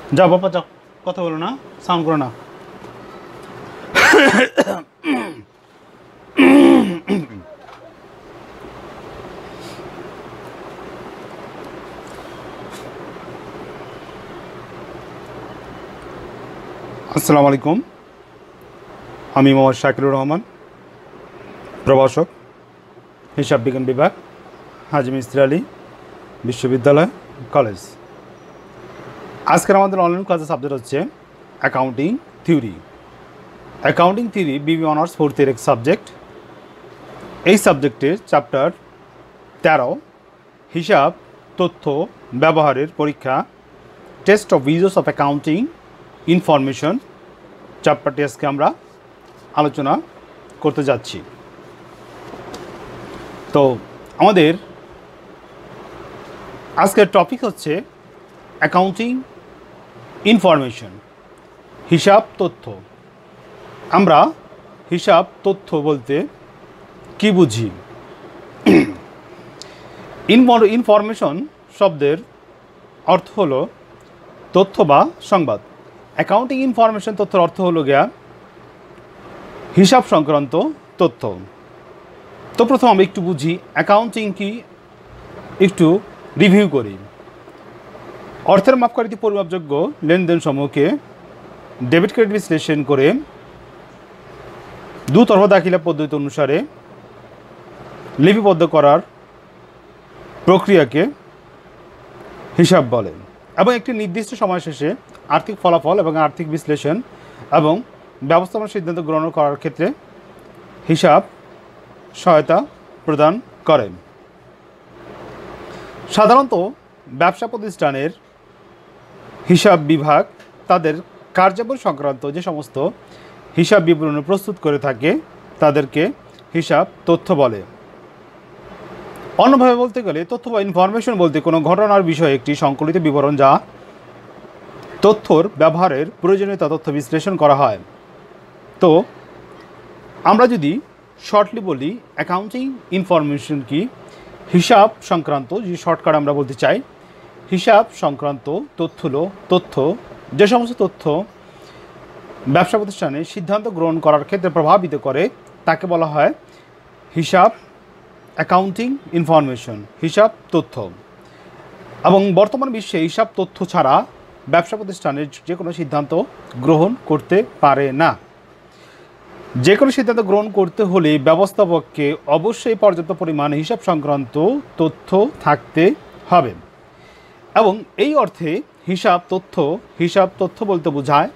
যাও বাবা যাও, কথা বলো না, সাউন্ড করো না। আসসালামু আলাইকুম, আমি মোহাম্মদ শাকিরুর রহমান, প্রভাষক, হিসাব বিজ্ঞান বিভাগ, হাজী মিস্ত্রি আলী বিশ্ববিদ্যালয় কলেজ। আজকের আমাদের অনলাইন ক্লাসের সাবজেক্ট হচ্ছে অ্যাকাউন্টিং থিওরি। অ্যাকাউন্টিং থিওরি বিবি অনার্স ফোর্থ ইয়ার এক সাবজেক্ট। এই সাবজেক্টের চ্যাপ্টার 13 হিসাব তথ্য ব্যবহারের পরীক্ষা, test of uses of accounting information চ্যাপ্টারটি আজকে আমরা আলোচনা করতে যাচ্ছি। তো আমাদের আজকের টপিক হচ্ছে অ্যাকাউন্টিং ইনফরমেশন, হিসাব তথ্য। আমরা হিসাব তথ্য বলতে কি বুঝি? ইনফরমেশন শব্দের অর্থ হলো তথ্য বা সংবাদ। অ্যাকাউন্টিং ইনফরমেশন তথ্যের অর্থ হলো গিয়া হিসাব সংক্রান্ত তথ্য। তো প্রথম আমরা একটু বুঝি অ্যাকাউন্টিং কি, একটু রিভিউ করি। অর্থের মাপকাঠিতে পরিমাপযোগ্য লেনদেন সমূহকে ডেবিট ক্রেডিট বিশ্লেষণ করে দুতরফা দাখিলা পদ্ধতি অনুসারে লিপিবদ্ধ করার প্রক্রিয়াকে হিসাব বলে, এবং একটি নির্দিষ্ট সময় শেষে আর্থিক ফলাফল এবং আর্থিক বিশ্লেষণ এবং ব্যবস্থাপনা সিদ্ধান্ত গ্রহণ করার ক্ষেত্রে হিসাব সহায়তা প্রদান করে। সাধারণত ব্যবসা প্রতিষ্ঠানের হিসাব বিভাগ তাদের কার্যাবলী সংক্রান্ত যে সমস্ত হিসাব বিবরণী প্রস্তুত করে থাকে তাদেরকে হিসাব তথ্য বলে। অন্যভাবে বলতে গেলে তথ্য বা ইনফরমেশন বলতে কোনো ঘটনার বিষয়ে একটি সংকলিত বিবরণ যা তথ্যর ব্যবহারের প্রয়োজনীয়তা তথ্য বিশ্লেষণ করা হয়। তো আমরা যদি শর্টলি বলি অ্যাকাউন্টিং ইনফরমেশন কি, হিসাব সংক্রান্ত যে শর্টকাট আমরা বলতে চাই, হিসাব সংক্রান্ত তথ্য হলো তথ্য যে সমস্ত তথ্য ব্যবসা প্রতিষ্ঠানে সিদ্ধান্ত গ্রহণ করার ক্ষেত্রে প্রভাবিত করে তাকে বলা হয় হিসাব অ্যাকাউন্টিং ইনফরমেশন, হিসাব তথ্য। এবং বর্তমান বিশ্বে হিসাব তথ্য ছাড়া ব্যবসা প্রতিষ্ঠানের যে কোনো সিদ্ধান্ত গ্রহণ করতে পারে না। যে কোনো সিদ্ধান্ত গ্রহণ করতে হলে ব্যবস্থাপককে অবশ্যই পর্যাপ্ত পরিমাণ হিসাব সংক্রান্ত তথ্য থাকতে হবে। এবং এই অর্থে হিসাব তথ্য বলতে বোঝায়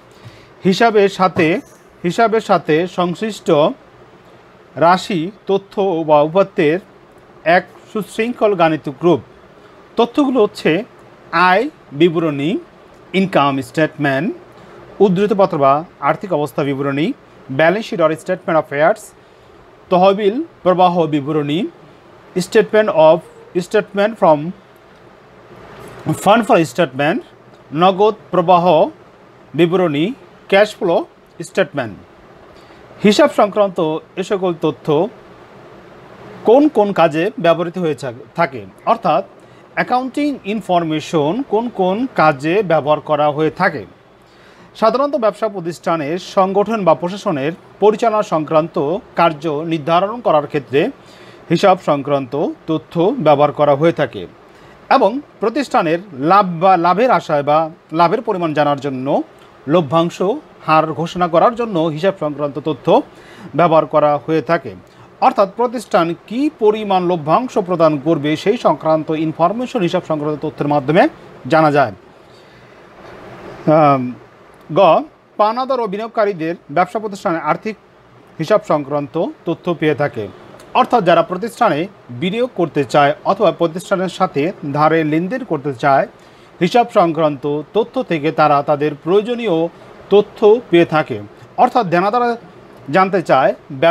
হিসাবের সাথে সংশ্লিষ্ট রাশি, তথ্য বা উপাত্তের এক সুশৃঙ্খল গাণিতিক রূপ। তথ্যগুলো হচ্ছে আয় বিবরণী, ইনকাম স্টেটমেন্ট, উদ্ধৃতপত্র বা আর্থিক অবস্থা বিবরণী, balance sheet or statement of affairs, তহবিল প্রবাহ বিবরণী, statement from fund flow statement, নগদ প্রবাহ বিবরণী, ক্যাশ ফ্লো স্টেটমেন্ট। হিসাব সংক্রান্ত এ সকল তথ্য কোন কোন কাজে ব্যবহৃত হয়ে থাকে, অর্থাৎ অ্যাকাউন্টিং ইনফরমেশন কোন কোন কাজে ব্যবহার করা হয়ে থাকে। সাধারণত ব্যবসা প্রতিষ্ঠানের সংগঠন বা প্রশাসনের পরিচালনা সংক্রান্ত কার্য নির্ধারণ করার ক্ষেত্রে হিসাব সংক্রান্ত তথ্য ব্যবহার করা হয়ে থাকে, এবং প্রতিষ্ঠানের লাভ বা লাভের আশায় বা লাভের পরিমাণ জানার জন্য লভ্যাংশ হার ঘোষণা করার জন্য হিসাব সংক্রান্ত তথ্য ব্যবহার করা হয়ে থাকে। অর্থাৎ প্রতিষ্ঠান কি পরিমাণ লভ্যাংশ প্রদান করবে সেই সংক্রান্ত ইনফরমেশন হিসাব সংক্রান্ত তথ্যের মাধ্যমে জানা যায়। পাওনাদার ও বিনিয়োগকারীদের ব্যবসা প্রতিষ্ঠানের আর্থিক হিসাব সংক্রান্ত তথ্য পেয়ে থাকে, অর্থাৎ যারা প্রতিষ্ঠানে বিনিয়োগ করতে চায় অথবা প্রতিষ্ঠানের সাথে ধারে লেনদেন করতে চায় হিসাব সংক্রান্ত তথ্য থেকে তারা তাদের প্রয়োজনীয় তথ্য পেয়ে থাকে। অর্থাৎ দেনাদার জানতে চায়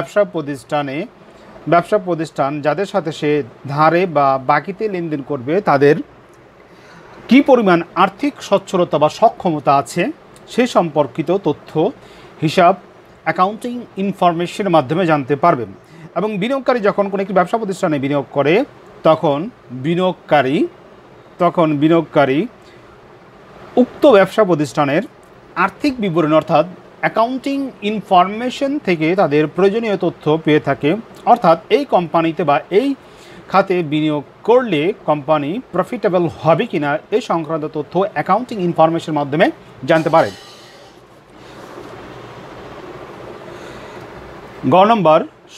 ব্যবসা প্রতিষ্ঠান যাদের সাথে সে ধারে বা বাকিতে লেনদেন করবে তাদের কি পরিমাণ আর্থিক সচ্ছলতা বা সক্ষমতা আছে সেই সম্পর্কিত তথ্য হিসাব অ্যাকাউন্টিং ইনফরমেশনের মাধ্যমে জানতে পারবেন। এবং বিনিয়োগকারী যখন কোনো একটি ব্যবসা প্রতিষ্ঠানে বিনিয়োগ করে তখন বিনিয়োগকারী উক্ত ব্যবসা প্রতিষ্ঠানের আর্থিক বিবরণ অর্থাৎ অ্যাকাউন্টিং ইনফরমেশন থেকে তাদের প্রয়োজনীয় তথ্য পেয়ে থাকে। অর্থাৎ এই কোম্পানিতে বা এই খাতে বিনিয়োগ করলে কোম্পানি প্রফিটেবল হবে কিনা এই সংক্রান্ত তথ্য অ্যাকাউন্টিং ইনফরমেশনের মাধ্যমে জানতে পারে। গ নম্বর,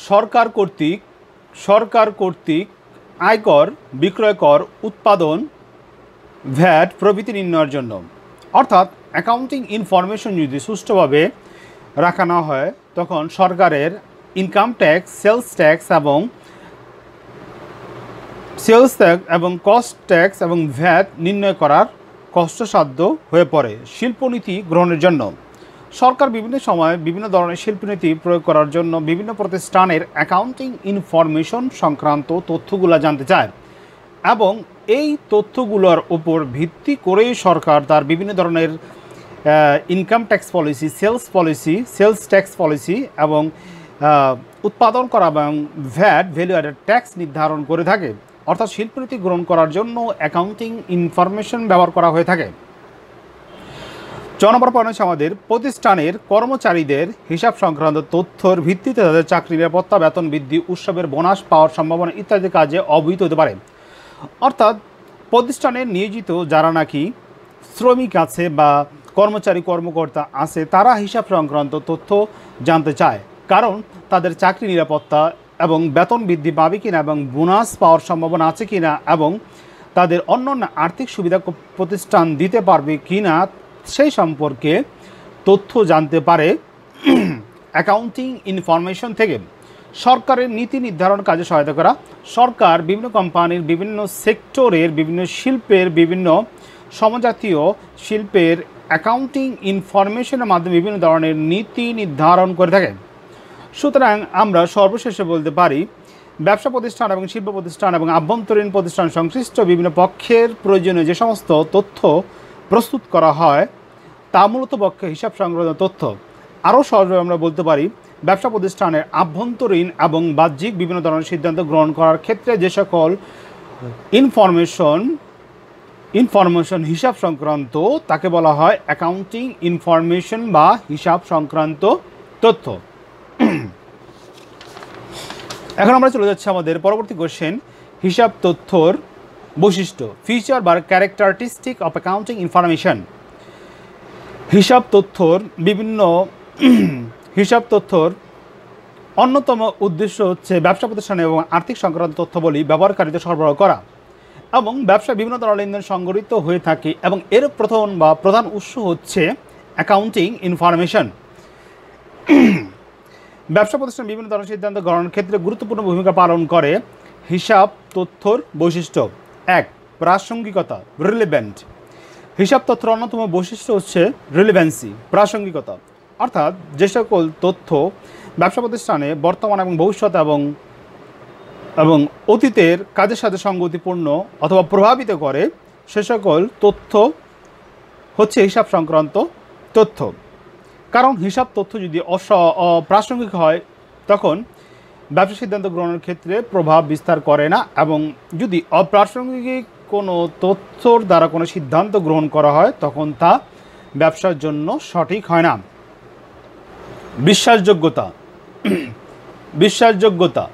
সরকার কর্তৃক আয়কর, বিক্রয় কর, উৎপাদন, ভ্যাট প্রভৃতি নির্ণয়ের জন্য। অর্থাৎ অ্যাকাউন্টিং ইনফরমেশন যদি সুষ্ঠুভাবে রাখা না হয় তখন সরকারের ইনকাম ট্যাক্স, সেলস ট্যাক্স এবং কস্ট ট্যাক্স এবং ভ্যাট নির্ণয় করার কষ্টসাধ্য হয়ে পড়ে। শিল্পনীতি গ্রহণের জন্য সরকার বিভিন্ন সময় বিভিন্ন ধরনের শিল্পনীতি প্রয়োগ করার জন্য বিভিন্ন প্রতিষ্ঠানের অ্যাকাউন্টিং ইনফরমেশন সংক্রান্ত তথ্যগুলো জানতে চায় এবং এই তথ্যগুলোর উপর ভিত্তি করেই সরকার তার বিভিন্ন ধরনের income tax policy, sales tax policy এবং উৎপাদন করা এবং ভ্যাট, ভ্যালু অ্যাডেড ট্যাক্স নির্ধারণ করে থাকে। অর্থাৎ শিল্পনীতি গ্রহণ করার জন্য অ্যাকাউন্টিং ইনফরমেশন ব্যবহার করা হয়ে থাকে। 4 নম্বর পয়েন্ট হচ্ছে আমাদের প্রতিষ্ঠানের কর্মচারীদের হিসাব সংক্রান্ত তথ্যর ভিত্তিতে তাদের চাকরি নিরাপত্তা, বেতন বৃদ্ধি, উৎসবের বোনাস পাওয়ার সম্ভাবনা ইত্যাদি কাজে অবহিত হতে পারে। অর্থাৎ প্রতিষ্ঠানের নিয়োজিত যারা নাকি শ্রমিক আছে বা কর্মকর্তা আছে তারা হিসাব সংক্রান্ত তথ্য জানতে চায়, কারণ তাদের চাকরি নিরাপত্তা এবং বেতন বৃদ্ধি পাবে কিনা এবং বোনাস পাওয়ার সম্ভাবনা আছে কিনা এবং তাদের অন্যান্য আর্থিক সুবিধা প্রতিষ্ঠান দিতে পারবে কিনা সেই সম্পর্কে তথ্য জানতে পারে অ্যাকাউন্টিং ইনফরমেশন থেকে। সরকারের নীতি নির্ধারণ কাজে সহায়তা করা। সরকার বিভিন্ন কোম্পানির, বিভিন্ন সেক্টরের, বিভিন্ন শিল্পের, বিভিন্ন সমজাতীয় শিল্পের অ্যাকাউন্টিং ইনফরমেশনের মাধ্যমে বিভিন্ন ধরনের নীতি নির্ধারণ করে থাকে। সুতরাং আমরা সর্বশেষে বলতে পারি ব্যবসা প্রতিষ্ঠান এবং শিল্প প্রতিষ্ঠান এবং আভ্যন্তরীণ প্রতিষ্ঠান সংশ্লিষ্ট বিভিন্ন পক্ষের প্রয়োজনীয় যে সমস্ত তথ্য প্রস্তুত করা হয় তা মূলত পক্ষে হিসাব সংক্রান্ত তথ্য। আরও সহজভাবে আমরা বলতে পারি ব্যবসা প্রতিষ্ঠানের আভ্যন্তরীণ এবং বাহ্যিক বিভিন্ন ধরনের সিদ্ধান্ত গ্রহণ করার ক্ষেত্রে যে সকল ইনফরমেশন হিসাব সংক্রান্ত তাকে বলা হয় অ্যাকাউন্টিং ইনফরমেশন বা হিসাব সংক্রান্ত তথ্য। এখন আমরা চলে যাচ্ছি আমাদের পরবর্তী কোশ্চেন, হিসাব তথ্যর বৈশিষ্ট্য, ফিচার বা ক্যারেক্টারিস্টিক অফ অ্যাকাউন্টিং ইনফরমেশন। হিসাব তথ্যর অন্যতম উদ্দেশ্য হচ্ছে ব্যবসা প্রতিষ্ঠান এবং আর্থিক সংক্রান্ত তথ্যাবলী ব্যবহারকারীদের সরবরাহ করা এবং ব্যবসা বিভিন্ন ধরনের লেনদেন সংগঠিত হয়ে থাকে এবং এর প্রধান উৎস হচ্ছে অ্যাকাউন্টিং ইনফরমেশন। ব্যবসা প্রতিষ্ঠান বিভিন্ন ধরনের সিদ্ধান্ত গ্রহণের ক্ষেত্রে গুরুত্বপূর্ণ ভূমিকা পালন করে। হিসাব তথ্যর বৈশিষ্ট্য, 1. প্রাসঙ্গিকতা, রিলেভেন্ট। হিসাব তথ্যের অন্যতম বৈশিষ্ট্য হচ্ছে রিলেভেন্সি, প্রাসঙ্গিকতা। অর্থাৎ যে সকল তথ্য ব্যবসা প্রতিষ্ঠানে বর্তমান এবং ভবিষ্যৎ এবং অতীতের কাজের সাথে সঙ্গতিপূর্ণ অথবা প্রভাবিত করে সে সকল তথ্য হচ্ছে হিসাব সংক্রান্ত তথ্য। কারণ হিসাব তথ্য যদি অপ্রাসঙ্গিক হয় তখন ব্যবসা সিদ্ধান্ত গ্রহণের ক্ষেত্রে প্রভাব বিস্তার করে না, এবং যদি অপ্রাসঙ্গিক কোনো তথ্যর দ্বারা কোনো সিদ্ধান্ত গ্রহণ করা হয় তখন তা ব্যবসার জন্য সঠিক হয় না। বিশ্বাসযোগ্যতা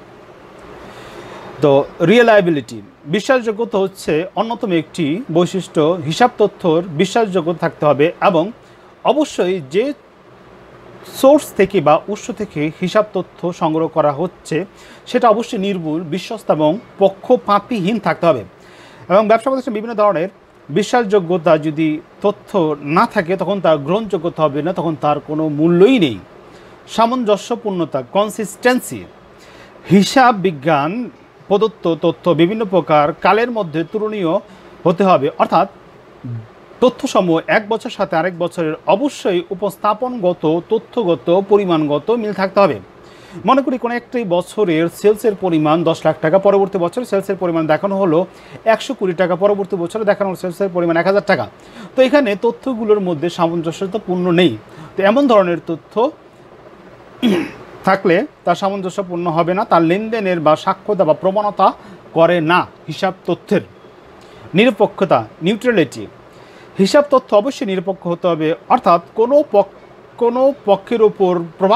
তো রিয়েলাইবিলিটি। বিশ্বাসযোগ্যতা হচ্ছে অন্যতম একটি বৈশিষ্ট্য। হিসাব তথ্যর বিশ্বাসযোগ্যতা থাকতে হবে এবং অবশ্যই যে সোর্স থেকে বা উৎস থেকে হিসাব তথ্য সংগ্রহ করা হচ্ছে সেটা অবশ্যই নির্ভুল, বিশ্বস্ত এবং পক্ষপাতহীন থাকতে হবে। এবং ব্যবসা প্রতিষ্ঠান বিভিন্ন ধরনের বিশ্বাসযোগ্যতা যদি তথ্য না থাকে তখন তার গ্রহণযোগ্যতা হবে না, তখন তার কোনো মূল্যই নেই। সামঞ্জস্যপূর্ণতা, কনসিস্টেন্সি। হিসাব বিজ্ঞান প্রদত্ত তথ্য বিভিন্ন প্রকার কালের মধ্যে তুলনীয় হতে হবে, অর্থাৎ তথ্যসমূহ এক বছর সাথে আরেক বছরের অবশ্যই উপস্থাপনগত, তথ্যগত, পরিমাণগত মিল থাকতে হবে। মনে করি কোনো একটি বছরের সেলসের পরিমাণ 10 লাখ টাকা, পরবর্তী বছরে সেলসের পরিমাণ দেখানো হলো 100 কোটি টাকা, পরবর্তী বছরে দেখানো হলো সেলসের পরিমাণ 1000 টাকা। তো এখানে তথ্যগুলোর মধ্যে সামঞ্জস্যপূর্ণ নেই। তো এমন ধরনের তথ্য থাকলে তার সামঞ্জস্যপূর্ণ হবে না, তার লেনদেনের বা সাক্ষ্যতা বা প্রবণতা করে না হিসাব তথ্যের। নিরপেক্ষতা, নিউট্রালিটি। হিসাব তথ্য অবশ্যই নিরপেক্ষ হতে হবে, অর্থাৎ কোনো পক্ষের ওপর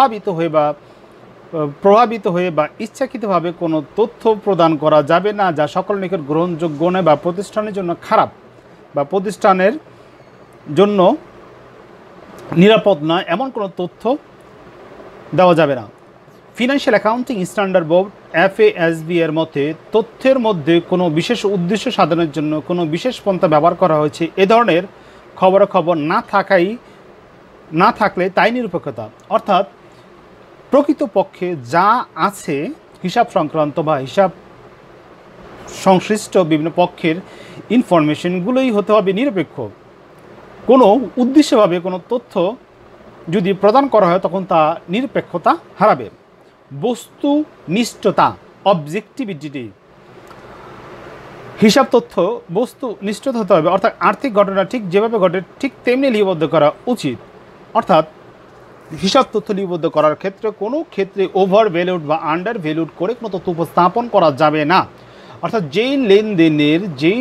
প্রভাবিত হয়ে বা ইচ্ছাকৃতভাবে কোনো তথ্য প্রদান করা যাবে না যা সকলের নিকট গ্রহণযোগ্য নয় বা প্রতিষ্ঠানের জন্য খারাপ বা প্রতিষ্ঠানের জন্য নিরাপদ নয়, এমন কোনো তথ্য দেওয়া যাবে না। Financial accounting standard board FASB এর মতে তথ্যের মধ্যে কোনো বিশেষ উদ্দেশ্য সাধনের জন্য কোনো বিশেষ পন্থা ব্যবহার করা হয়েছে এ ধরনের খবরাখবর না থাকলে তাই নিরপেক্ষতা, অর্থাৎ প্রকৃতপক্ষে যা আছে হিসাব সংক্রান্ত বা হিসাব সংশ্লিষ্ট বিভিন্ন পক্ষের ইনফরমেশনগুলোই হতে হবে নিরপেক্ষ। কোনো উদ্দেশ্যভাবে কোনো তথ্য যদি প্রদান করা হয় তখন তা নিরপেক্ষতা হারাবে। বস্তুনিষ্ঠতা, অবজেক্টিভিটি, হিসাব তথ্য বস্তুনিষ্ঠ হতে হবে, অর্থাৎ আর্থিক ঘটনা ঠিক যেভাবে ঘটে ঠিক তেমনি লিপিবদ্ধ করা উচিত। অর্থাৎ হিসাব তথ্য লিপিবদ্ধ করার ক্ষেত্রে কোনো ক্ষেত্রে ওভার ভ্যালুড বা আন্ডার ভ্যালুড করে কোনো তথ্য উপস্থাপন করা যাবে না। অর্থাৎ যেই লেনদেনের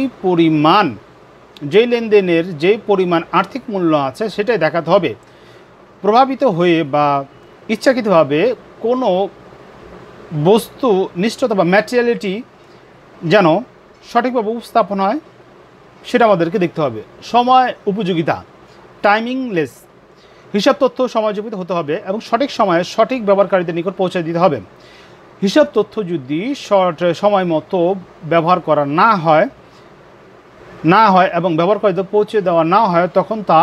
যে পরিমাণ আর্থিক মূল্য আছে সেটাই দেখাতে হবে। প্রভাবিত হয়ে বা ইচ্ছাকৃতভাবে কোনো বস্তু নিষ্ঠতা বা ম্যাটেরিয়ালিটি যেন সঠিকভাবে উপস্থাপন হয় সেটা আমাদেরকে দেখতে হবে। সময় উপযোগিতা, টাইমিংলেস, হিসাব তথ্য সময়োপযোগী হতে হবে এবং সঠিক সময়ে সঠিক ব্যবহারকারীদের নিকট পৌঁছে দিতে হবে। হিসাব তথ্য যদি সময় মতো ব্যবহার করা না হয় এবং ব্যবহারকারীদের পৌঁছে দেওয়া না হয় তখন তা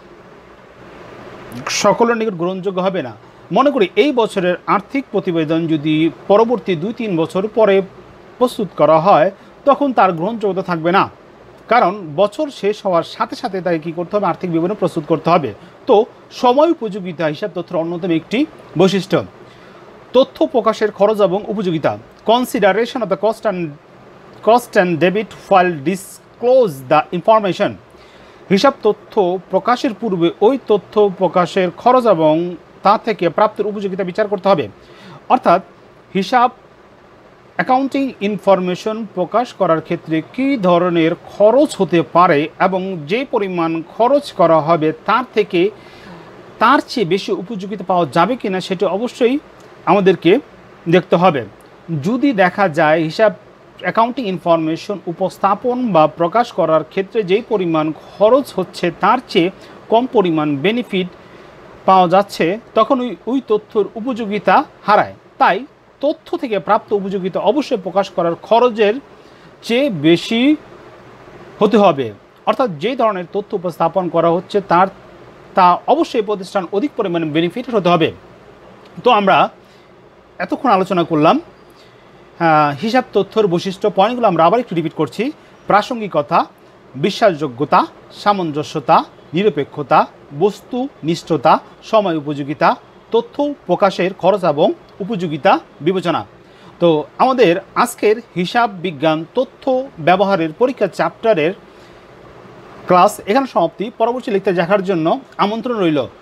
সকলের নিকট গ্রহণযোগ্য হবে না। মনে করি এই বছরের আর্থিক প্রতিবেদন যদি পরবর্তী 2-3 বছর পরে প্রস্তুত করা হয় তখন তার গ্রহণযোগ্যতা থাকবে না, কারণ বছর শেষ হওয়ার সাথে সাথে তাকে কী করতে হবে, আর্থিক বিবরণ প্রস্তুত করতে হবে। তো সময় উপযোগিতা হিসাব তথ্যের অন্যতম একটি বৈশিষ্ট্য। তথ্য প্রকাশের খরচ এবং উপযোগিতা, consideration of the cost and debit file disclose the information. হিসাব তথ্য প্রকাশের পূর্বে ওই তথ্য প্রকাশের খরচ এবং তা থেকে প্রাপ্তির উপযোগিতা বিচার করতে হবে। অর্থাৎ হিসাব অ্যাকাউন্টিং ইনফরমেশন প্রকাশ করার ক্ষেত্রে কী ধরনের খরচ হতে পারে এবং যে পরিমাণ খরচ করা হবে তার চেয়ে বেশি উপযোগিতা পাওয়া যাবে কিনা সেটা অবশ্যই আমাদেরকে দেখতে হবে। যদি দেখা যায় হিসাব অ্যাকাউন্টিং ইনফরমেশন উপস্থাপন বা প্রকাশ করার ক্ষেত্রে যেই পরিমাণ খরচ হচ্ছে তার চেয়ে কম পরিমাণ বেনিফিট পাওয়া যাচ্ছে তখন ওই তথ্যর উপযোগিতা হারায়। তাই তথ্য থেকে প্রাপ্ত উপযোগিতা অবশ্যই প্রকাশ করার খরচের চেয়ে বেশি হতে হবে। অর্থাৎ যে ধরনের তথ্য উপস্থাপন করা হচ্ছে তা অবশ্যই প্রতিষ্ঠান অধিক পরিমাণে বেনিফিট হতে হবে। তো আমরা এতক্ষণ আলোচনা করলাম হিসাব তথ্যর বৈশিষ্ট্য, পয়েন্টগুলো আমরা আবার একটু রিপিট করছি। প্রাসঙ্গিকতা, বিশ্বাসযোগ্যতা, সামঞ্জস্যতা, নিরপেক্ষতা, বস্তুনিষ্ঠতা, সময় উপযোগিতা, তথ্য প্রকাশের খরচ এবং উপযোগিতা বিবেচনা। তো আমাদের আজকের হিসাব বিজ্ঞান তথ্য ব্যবহারের পরীক্ষা চ্যাপ্টারের ক্লাস এখানে সমাপ্তি। পরবর্তী লেকচার দেখার জন্য আমন্ত্রণ রইল।